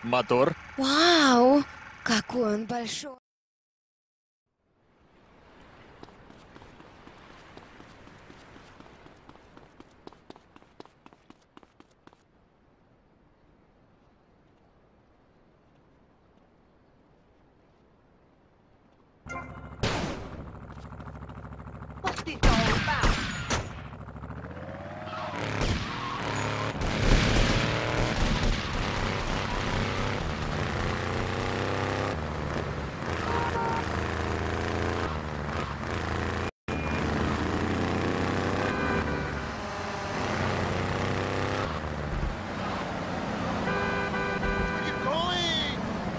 Мотор? Вау! Какой он большой! What's this all about? Where you going?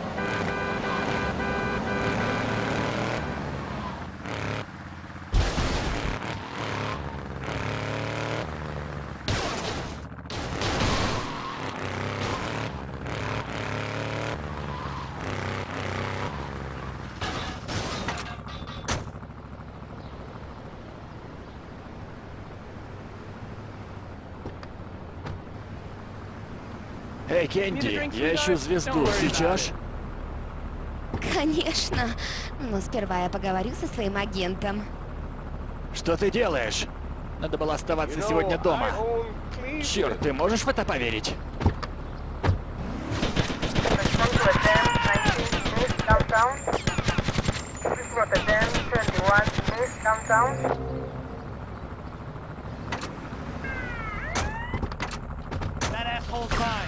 Эй, Кенди, я ищу звезду. Сейчас? Конечно. Но сперва я поговорю со своим агентом. Что ты делаешь? Надо было оставаться сегодня дома. Черт, ты можешь в это поверить? That asshole's mine.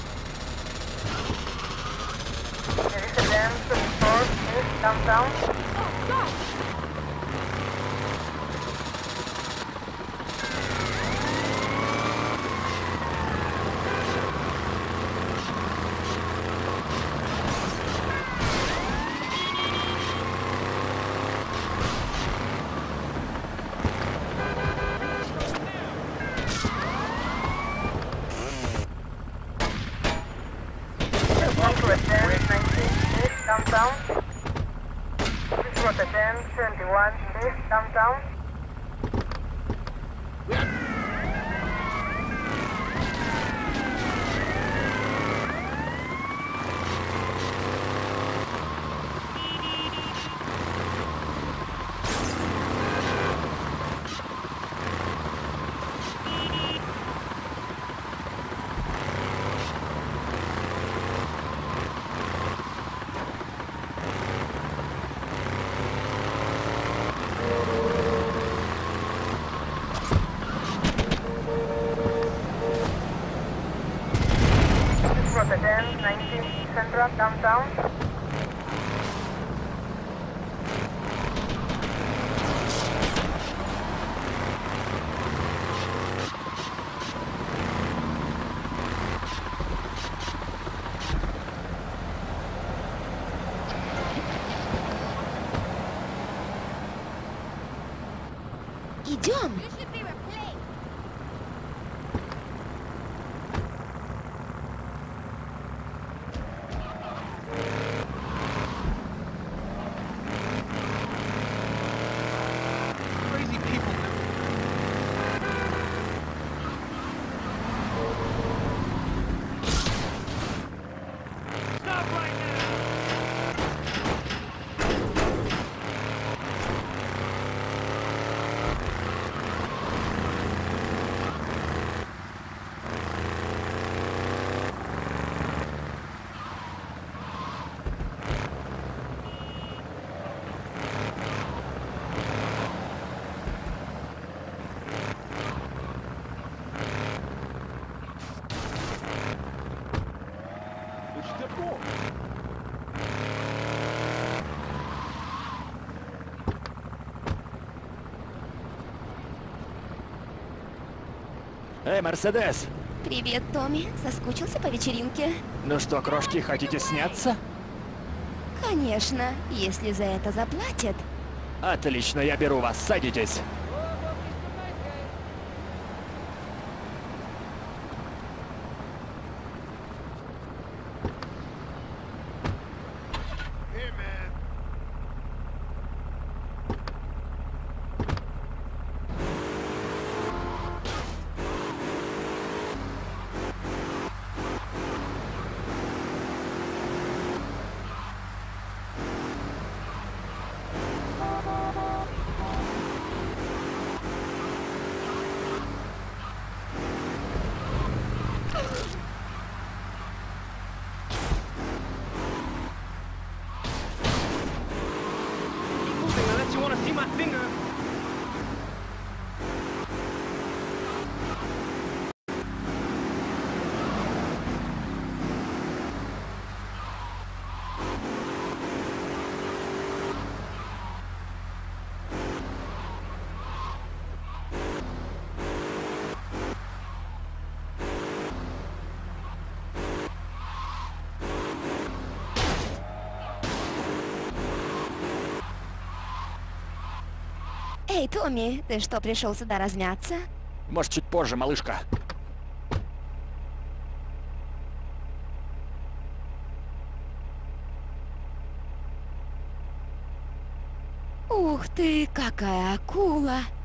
Идем. Crazy people. Stop right now! Эй, Мерседес! Привет, Томми. Соскучился по вечеринке? Ну что, крошки, хотите сняться? Конечно, если за это заплатят. Отлично, я беру вас, садитесь. Hey, man. Эй, Томми, ты что, пришел сюда размяться? Может, чуть позже, малышка. Ух ты, какая акула!